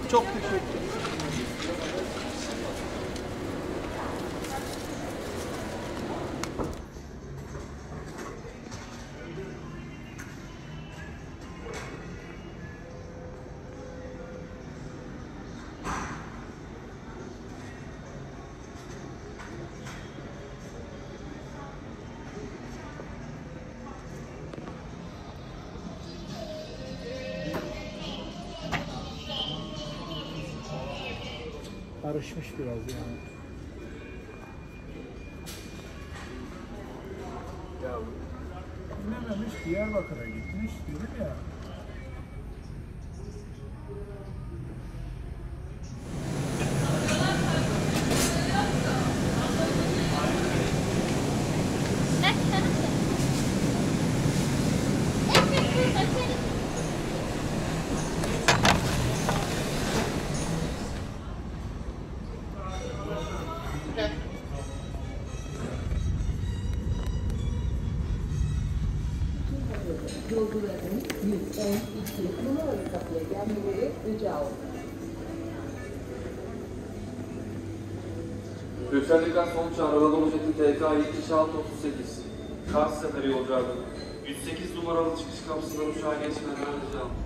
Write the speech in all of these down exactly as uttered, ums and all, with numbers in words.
Çok teşekkür ederim. Karışmış biraz yani. Ya dinlememiş, Diyarbakır'a gitmiş dedim ya. Yolcuların yüz on iki numaralı kapıya gelmeleri rica olunur. Yükseldikten sonuç Anadolu Jeti T K yetmiş altı otuz sekiz. Kars seferi yolcu ardından. yüz sekiz numaralı çıkış kapısından uçağa geçmeden rica olunur.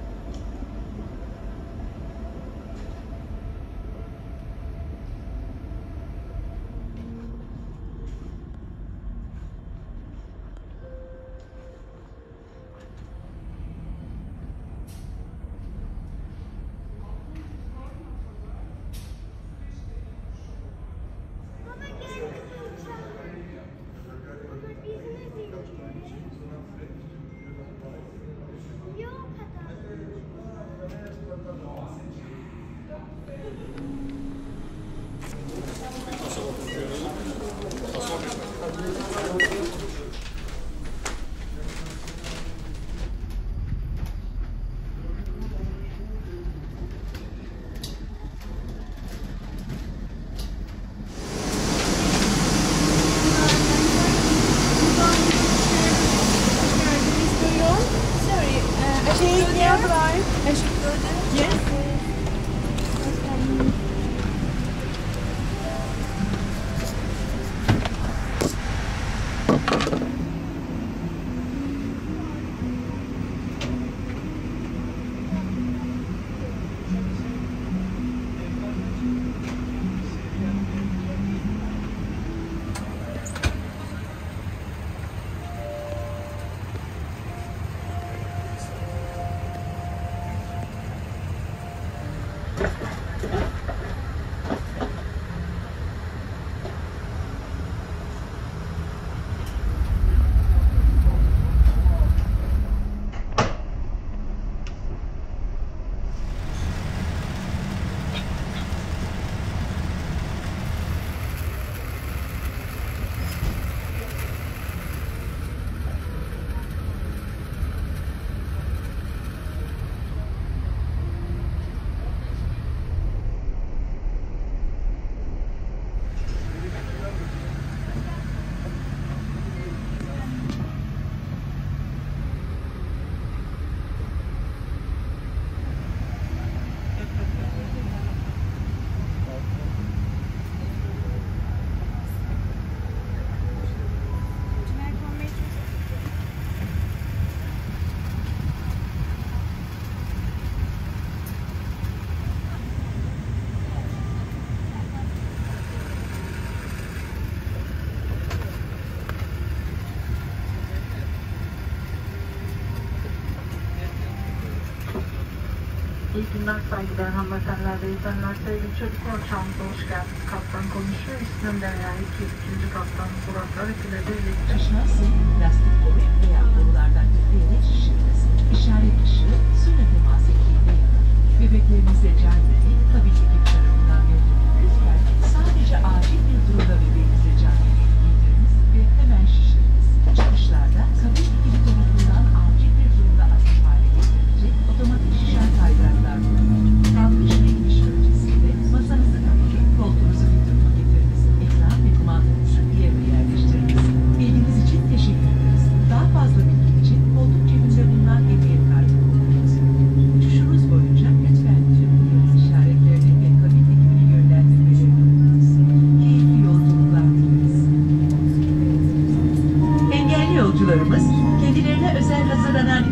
İyi günler saygıdeğer hanımefendiler, beyefendiler, sevgili çocuklar, uçağımıza hoş geldiniz. Kaptan konuşuyor. İsmim Derya, iki ikinci kaptan Burak Arık'la birlikte. Taşınarsın, lastik boru veya borulardan üfleyerek şişirmesin. İşaret ışığı suyla temas ettiğinde yanar. Bebeklerinize can verin, kabin ekibi tarafından verilir. Lütfen sadece acil bir durumda bebeğinize can verin. Giydiriniz ve hemen şişiriniz. Çıkışlarda kabin ekibi tarafından acil bir durumda aktif hale getirilecek otomatik şişen kaydıraklar bulunur. Kalkış ve iniş öncesinde masanızı kapatın, koltuğunuzu dik duruma getiriniz. Ekran ve kumandanızı bir yere yerleştiriniz. Bilginiz için teşekkür ederiz. Daha fazla bilgi için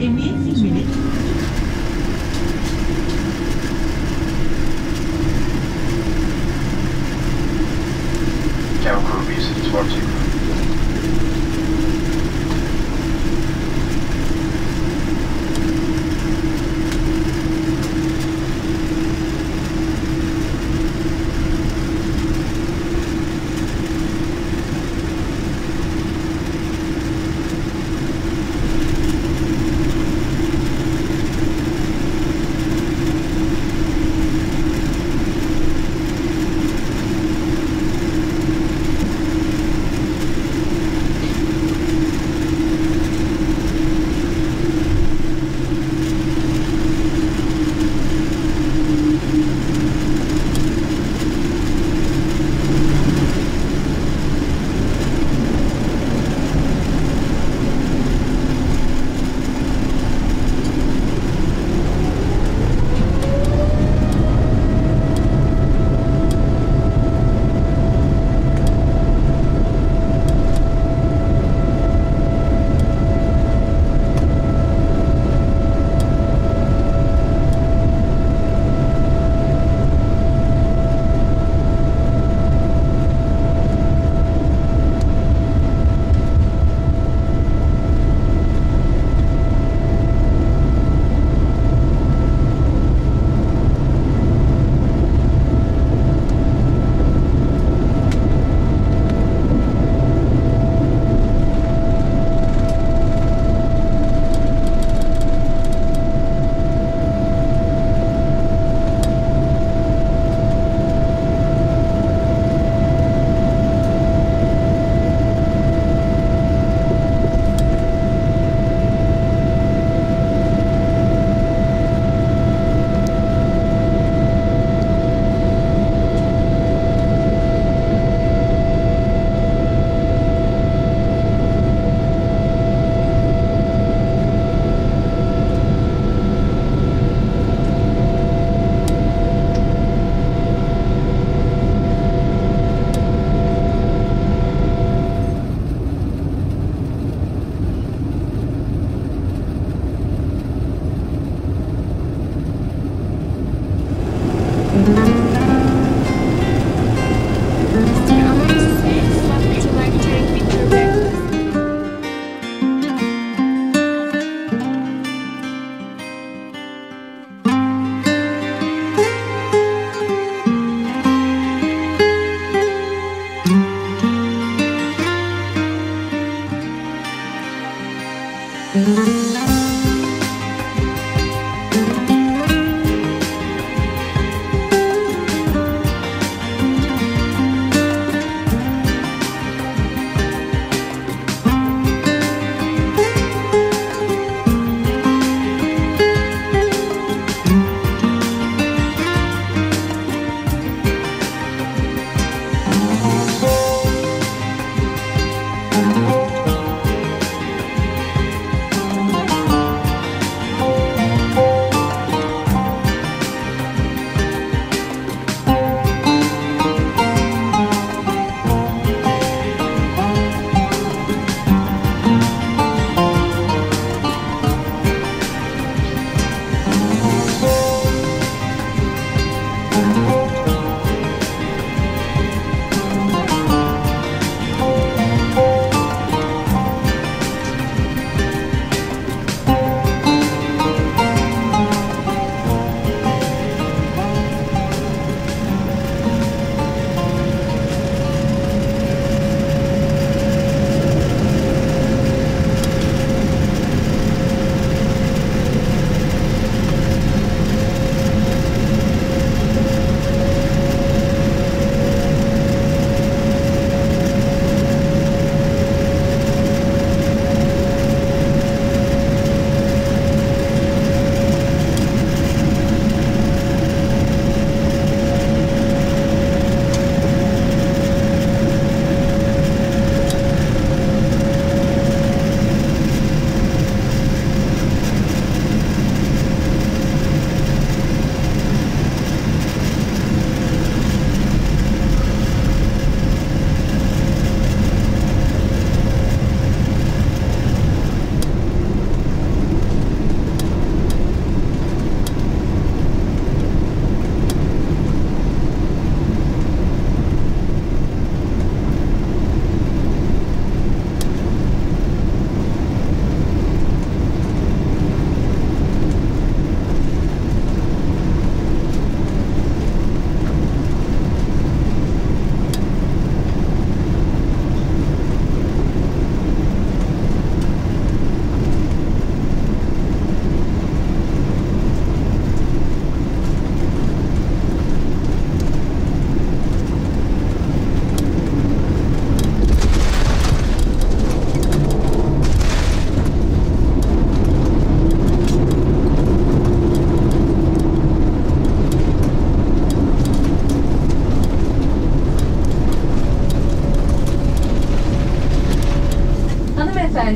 Emniyet filminin Camera crew B six four two.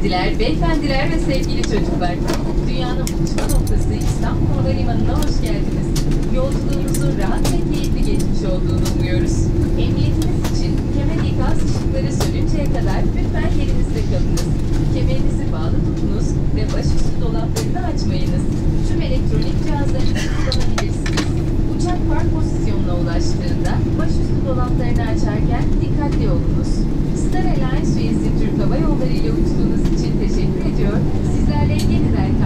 hanımefendiler, beyefendiler ve sevgili çocuklar. Dünyanın buluşma noktası İstanbul Havalimanı'na hoş geldiniz. Yolculuğunuzun rahat ve keyifli geçmiş olduğunu umuyoruz. Emniyetiniz için kemer ikaz ışıkları sönünceye kadar lütfen yerinizde kalınız. Kemerinizi bağlı tutunuz ve başüstü dolaplarını açmayınız. Tüm elektronik cihazlarınızı kullanabilirsiniz. Uçak park pozisyonuna ulaştığında başüstü dolaplarını açarken dikkatli olunuz. Star Alliance üyesi Türk Hava Yolları ile uçtuğunuz için teşekkür ediyor. Sizlerle yeniden